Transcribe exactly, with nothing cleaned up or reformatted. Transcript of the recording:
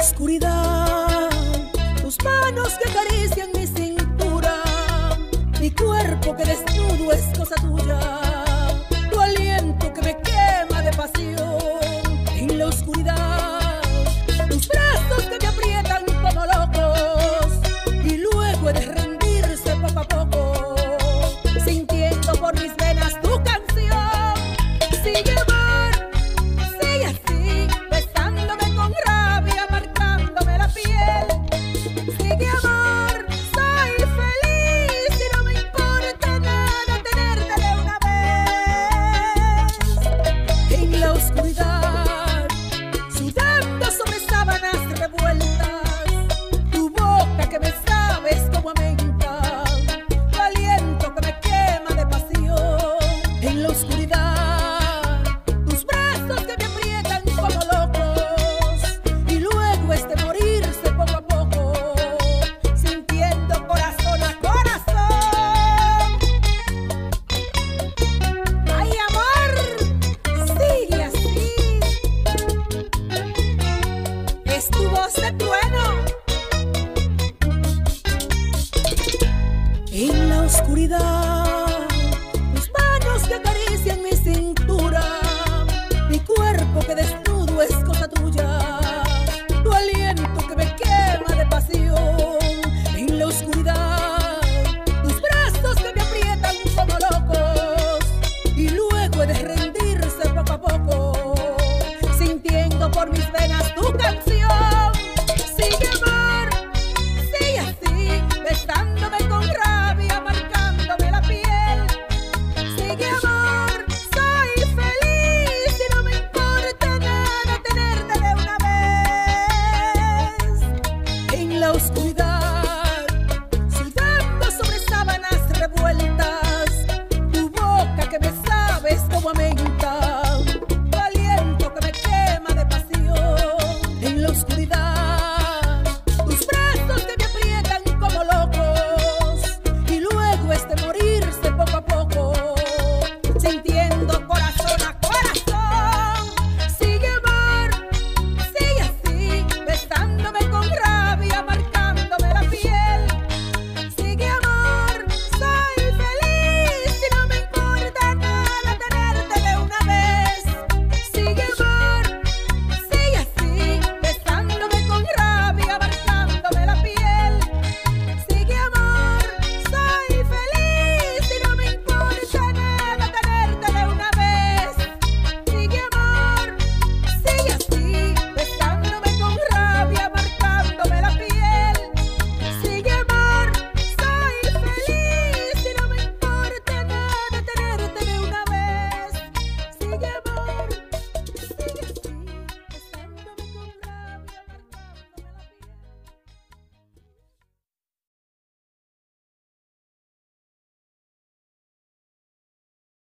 oscuridad, tus manos que acarician mi cintura, mi cuerpo que desnudo es cosa tuya, tu aliento que me quema de pasión. En la oscuridad, tus brazos que me aprietan como locos, y luego he de rendirse poco a poco, sintiendo por mis venas tu canción. Sigue amor, sigue así, besándome con rabia, marcándome la piel. Sigue amor, soy feliz y no me importa nada tenerte de una vez. En la oscuridad, sudando sobre sábanas revueltas, tu boca que me sabes como a menta, tu aliento que me quema de pasión. En la oscuridad, tus brazos que me aprietan como locos, y luego es de morirse poco a poco, sintiendo corazón a corazón. Ay, amor, sigue así. Es tu voz de trueno. En la oscuridad, tus manos que acarician mi cintura, mi cuerpo que desnudo es cosa tuya, tu aliento que me quema de pasión. En la oscuridad, tus brazos que me aprietan como locos, y luego he de rendirse poco a poco, sintiendo por mis venas tu